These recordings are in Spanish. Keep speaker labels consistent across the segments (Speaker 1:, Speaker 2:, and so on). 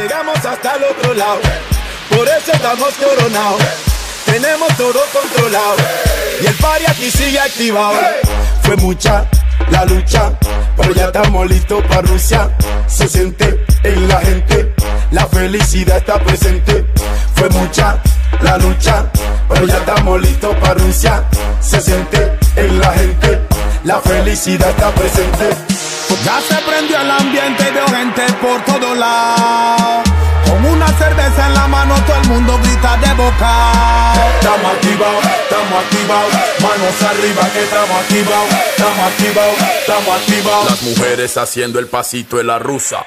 Speaker 1: llegamos hasta el otro lado. Por eso estamos coronados. Tenemos todo controlado. Y el party aquí sigue activado. Fue mucha la lucha, pero ya estamos listos para Rusia. Se siente en la gente, la felicidad está presente. Fue mucha la lucha, pero ya estamos listos para Rusia. Se siente en la gente, la felicidad está presente.
Speaker 2: Ya se prendió el ambiente y veo gente por todos lados. Con una cerveza en la mano todo el mundo grita de boca.
Speaker 1: Estamos activados, manos arriba que estamos activados. Estamos activados, estamos activados.
Speaker 3: Las mujeres haciendo el pasito de la rusa.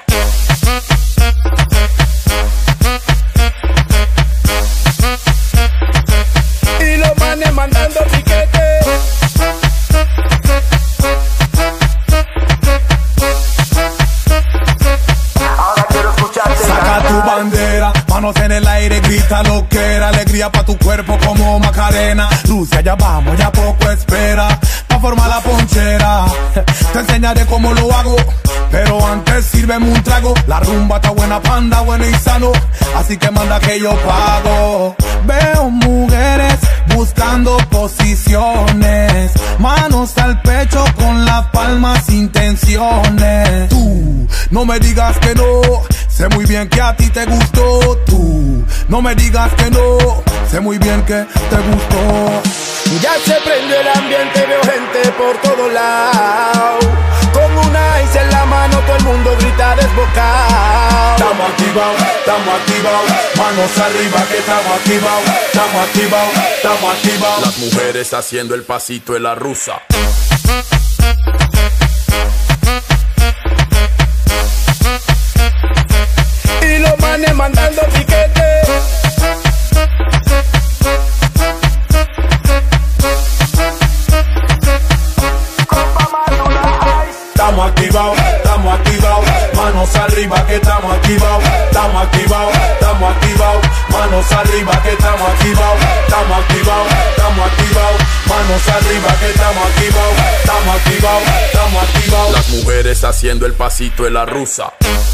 Speaker 1: Y los manes mandando piquete.
Speaker 2: Saca tu bandera, manos en el aire, grita lo que era. Alegría pa' tu cuerpo como Macarena. Rusia, ya vamos, ya poco espera pa' formar la ponchera. Te enseñaré cómo lo hago, pero antes sírveme un trago. La rumba está buena, panda, bueno y sano, así que manda que yo pago. Veo mujeres buscando posiciones, manos al pecho con las palmas intenciones. Tú no me digas que no, sé muy bien que a ti te gustó. Tú no me digas que no, sé muy bien que te gustó.
Speaker 1: Ya se prendió el ambiente, veo gente por todos lados. Con una ice en la mano todo el mundo grita desbocado. Estamos activados, manos arriba que estamos activados. Estamos activados, estamos activados.
Speaker 3: Las mujeres haciendo el pasito de la rusa.
Speaker 1: Y los manes mandando piquete. Estamos activados, manos arriba que estamos activados. Estamos activados, manos arriba que estamos activados. Estamos activados, manos arriba que estamos activados. Estamos activados.
Speaker 3: Las mujeres haciendo el pasito de la rusa.